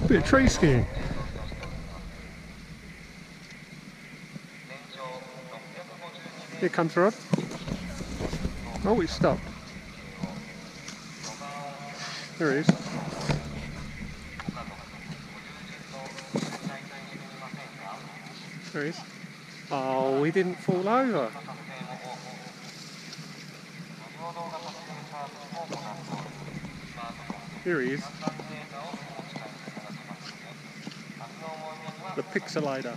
Bit of tree skiing. Here comes Rod. Oh, he's stopped. There he is. There he is. Oh, he didn't fall over. Here he is. The Pixelator.